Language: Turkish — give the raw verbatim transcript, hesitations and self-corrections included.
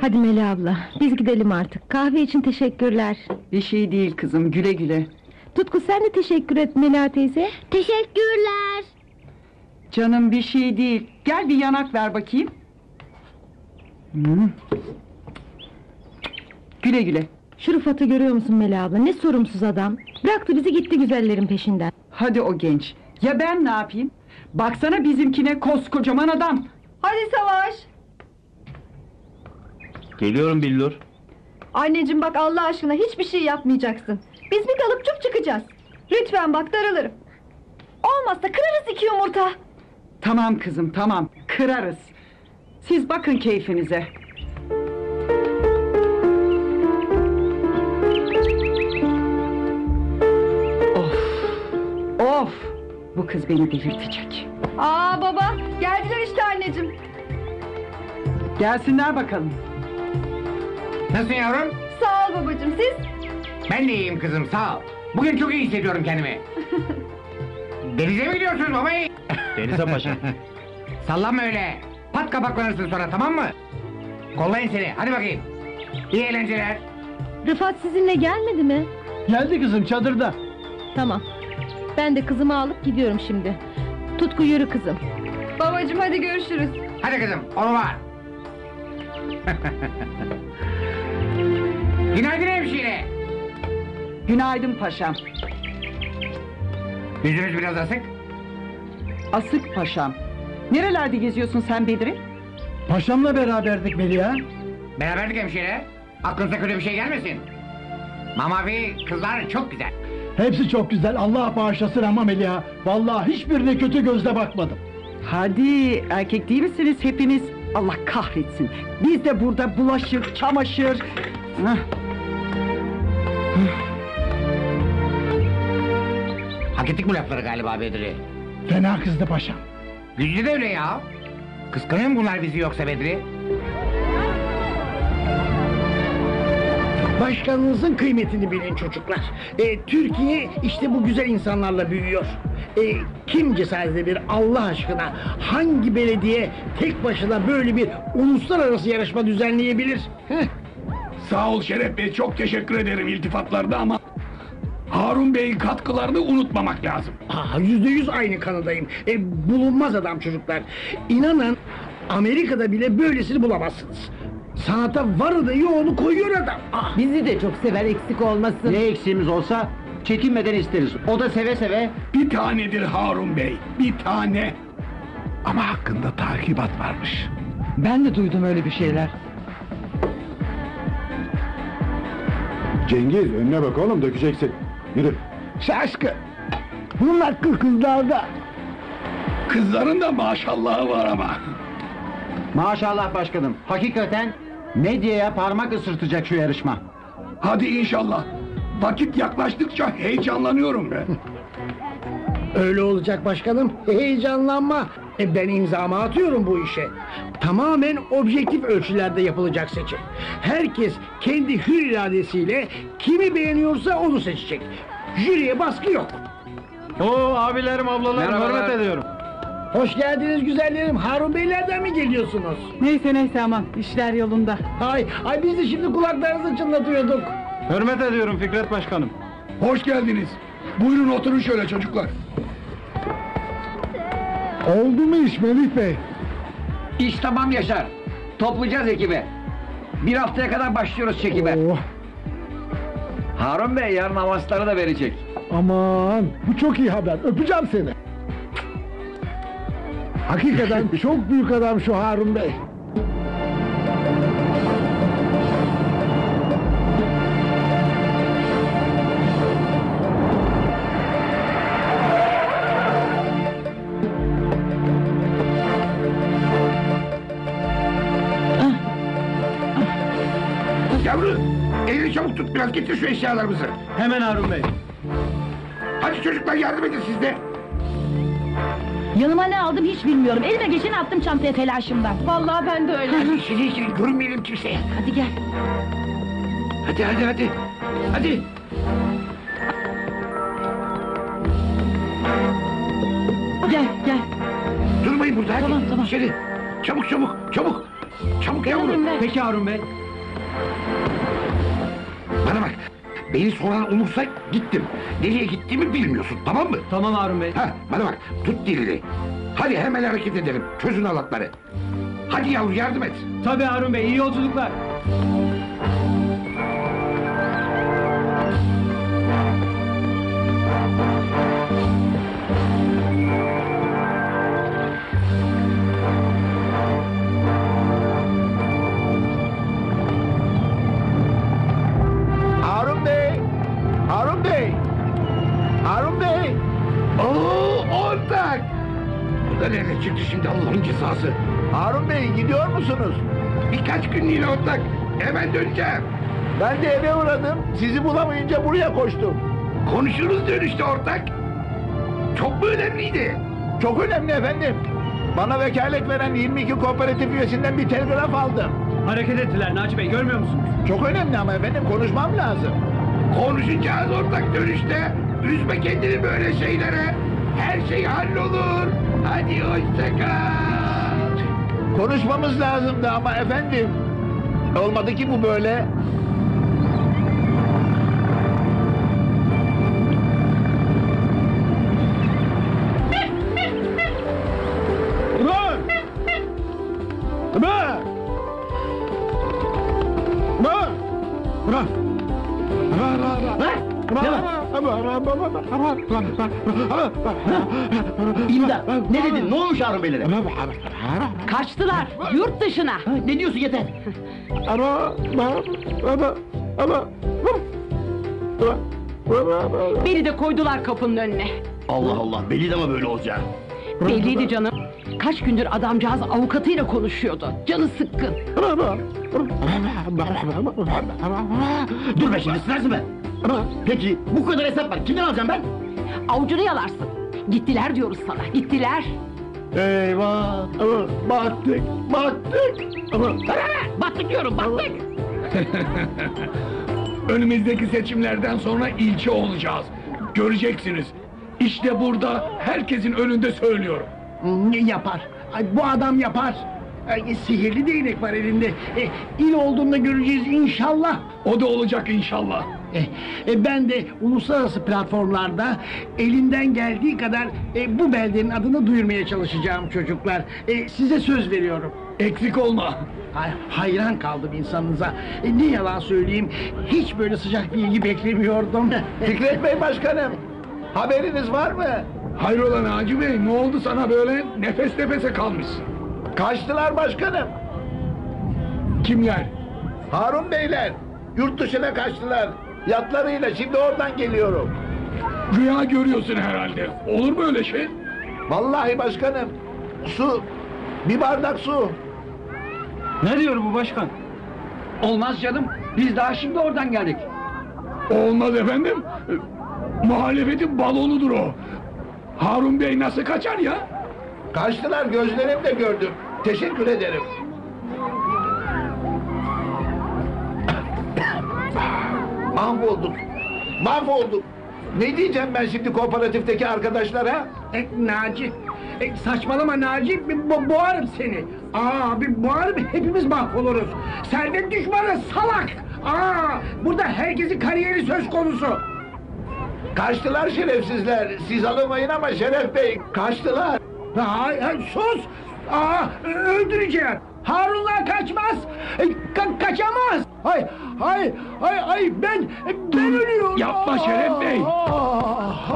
Hadi Melih abla, biz gidelim artık. Kahve için teşekkürler. Bir şey değil kızım, güle güle. Tutku sen de teşekkür et Mela teyze. Teşekkürler. Canım bir şey değil. Gel bir yanak ver bakayım. Hmm. Güle güle. Şu Rıfat'ı görüyor musun Melih abla? Ne sorumsuz adam. Bıraktı bizi gitti güzellerin peşinden. Hadi o genç. Ya ben ne yapayım? Baksana bizimkine, koskocaman adam. Hadi Savaş! Geliyorum Billur. Anneciğim bak Allah aşkına hiçbir şey yapmayacaksın. Biz bir kalıp çup çıkacağız. Lütfen bak daralırım. Olmazsa kırarız iki yumurta. Tamam kızım, tamam. Kırarız. Siz bakın keyfinize. Of! Of! Bu kız beni delirtecek. Aa baba geldiler işte anneciğim. Gelsinler bakalım. Nasılsın yavrum? Sağ ol babacığım siz? Ben de iyiyim kızım, sağ ol. Bugün çok iyi hissediyorum kendimi. Denize mi gidiyorsunuz babayı? Denize paşa. Sallanma öyle. Pat kapaklanırsın sonra, tamam mı? Kollayın seni, hadi bakayım. İyi eğlenceler. Rıfat sizinle gelmedi mi? Geldi kızım, çadırda. Tamam. Ben de kızımı alıp gidiyorum şimdi. Tutku yürü kızım. Babacığım hadi görüşürüz. Hadi kızım, onu var. Günaydın hemşire. Günaydın paşam. Yüzünüz biraz asık. Asık paşam. Nerelerde geziyorsun sen Bedri? Paşamla beraberdik Melia. Beraberdik hemşire. Aklınıza kötü bir şey gelmesin. Mamavi kızlar çok güzel. Hepsi çok güzel, Allah bağışlasın ama Melia. Vallahi hiçbirine kötü gözle bakmadım. Hadi, erkek değil misiniz hepiniz? Allah kahretsin. Biz de burada bulaşık, çamaşır... Hah. Hak ettik bu lafları galiba Bedri. Fena kızdı paşam. Güclü de öyle ya. Kıskanıyor mu bunlar bizi yoksa Bedri? Başkanınızın kıymetini bilin çocuklar. Ee, Türkiye işte bu güzel insanlarla büyüyor. Ee, kim cesaret edebilir Allah aşkına? Hangi belediye tek başına böyle bir uluslararası yarışma düzenleyebilir? Heh. Sağ ol Şeref Bey, çok teşekkür ederim iltifatlarda ama... Harun Bey'in katkılarını unutmamak lazım. Aa, yüzde yüz aynı kanıdayım. Ee, bulunmaz adam çocuklar. İnanın Amerika'da bile böylesini bulamazsınız. Sanata varı da yoğunu koyuyor adam. Ah. Bizi de çok sever, eksik olmasın. Ne eksiğimiz olsa çekinmeden isteriz. O da seve seve. Bir tanedir Harun Bey, bir tane. Ama hakkında takibat varmış. Ben de duydum öyle bir şeyler. Cengiz, önüne bak oğlum, dökeceksin. Yürü. Şaşkın. Bunun hakkı kızlarda. Kızların da maşallahı var ama. Maşallah başkanım. Hakikaten medyaya parmak ısırtacak şu yarışma. Hadi inşallah. Vakit yaklaştıkça heyecanlanıyorum ben. Öyle olacak başkanım. Heyecanlanma. E ben imzamı atıyorum bu işe. Tamamen objektif ölçülerde yapılacak seçim. Herkes kendi hür iradesiyle kimi beğeniyorsa onu seçecek. Jüriye baskı yok. Oo abilerim, ablalarım, Merhabalar. hürmet ediyorum. Hoş geldiniz güzellerim. Harun Beylerden mi geliyorsunuz? Neyse neyse aman, işler yolunda. Ay, ay biz de şimdi kulaklarınızı çınlatıyorduk. Hürmet ediyorum Fikret Başkanım. Hoş geldiniz. Buyurun oturun şöyle çocuklar. Oldu mu iş Melih Bey? İş tamam Yaşar. Toplayacağız ekibi. Bir haftaya kadar başlıyoruz çekime. Oh, Harun Bey yarın avansları da verecek. aman, bu çok iyi haber, öpeceğim seni. Hakikaten çok büyük adam şu Harun Bey. Yavru, elini çabuk tut, biraz getir şu eşyalarımızı. Hemen Harun Bey. Hadi çocuklar yardım edin siz de. Yanıma ne aldım hiç bilmiyorum. Elime geçeni attım çantaya telaşımdan. Vallahi ben de öyle. Hadi içeri içeri, görünmeyelim kimseye. Hadi gel. Hadi hadi hadi. Hadi. Gel gel. Durmayın burada hadi. Tamam, tamam. İçeri. Çabuk çabuk çabuk. Çabuk Gel yavrum. benimle. Peki Harun Bey. Bana bak. Beni soran olursa gittim. Nereye gittiğimi bilmiyorsun, tamam mı? Tamam Harun Bey. Ha, bana bak, tut dilini. Hadi hemen hareket edelim, çözün alatları. Hadi yavrum, yardım et. Tabii Harun Bey, iyi yolculuklar. Harun Bey! Harun Bey! Harun Bey! Oo, ortak! Bu da nerede çıktı şimdi Allah'ın cezası? Harun Bey gidiyor musunuz? Birkaç günlüğüne ortak, hemen döneceğim. Ben de eve uğradım. Sizi bulamayınca buraya koştum. Konuşuruz dönüşte ortak. Çok mu önemliydi? Çok önemli efendim. Bana vekalet veren yirmi iki kooperatif üyesinden bir telgraf aldım. Hareket ettiler Naci Bey, görmüyor musunuz? Çok önemli ama efendim konuşmam lazım. Konuşacağız ortak dönüşte. Üzme kendini böyle şeylere. Her şey hallolur. Hadi hoşça kal. Konuşmamız lazımdı ama efendim. Olmadı ki bu böyle. İmdat! Ne dedin? Ne olmuş Harun Beylere? Kaçtılar yurt dışına. Ne diyorsun yeter? Beni de koydular kapının önüne. Allah Allah, belli de mi böyle olacak? Belliydi canım. Kaç gündür adamcağız avukatıyla konuşuyordu. Canı sıkkın. Dur be şimdi, sırası be! Peki, bu kadar hesap var, kimden alacağım ben? Avucunu yalarsın. Gittiler diyoruz sana, gittiler. Eyvah! Battık! Battık! Battık diyorum, battık. Önümüzdeki seçimlerden sonra ilçe olacağız. Göreceksiniz. İşte burada herkesin önünde söylüyorum. Yapar, bu adam yapar. Sihirli değnek var elinde. E, il olduğunda göreceğiz inşallah. O da olacak inşallah. E, e, ben de uluslararası platformlarda elimden geldiği kadar e, bu beldenin adını duyurmaya çalışacağım çocuklar. E, size söz veriyorum. Eksik olma. Hay, hayran kaldım insanınıza. E, ne yalan söyleyeyim, hiç böyle sıcak bir ilgi beklemiyordum. Fikret Bey Başkanım, haberiniz var mı? Hayrola Naci Bey, ne oldu sana böyle nefes nefese kalmışsın? Kaçtılar başkanım. Kimler? Harun Beyler, yurt dışına kaçtılar. Yatlarıyla şimdi oradan geliyorum. Rüya görüyorsun herhalde. Olur mu öyle şey? Vallahi başkanım, su, bir bardak su. Ne diyor bu başkan? Olmaz canım, biz daha şimdi oradan geldik. Olmaz efendim. Muhalefetin balonudur o. Harun Bey nasıl kaçar ya? Kaçtılar, gözlerimle gördüm. Teşekkür ederim. Mahvolduk. Mahvolduk. Ne diyeceğim ben şimdi kooperatifteki arkadaşlara? E, Naci, e, saçmalama Naci, bir bo boğarım seni. Aa, bir boğarım, hepimiz mahvoluruz. Servet düşmanı salak. Aa, burada herkesin kariyeri söz konusu. Kaçtılar şerefsizler. Siz alamayın ama Şeref Bey, kaçtılar. Ay, ay, sus! Aa, öldüreceğim. Harunlar kaçmaz. E, ka kaçamaz. Hay, hay, hay, hay, ben, ben ölüyorum. Yapma Şeref Bey. Aa!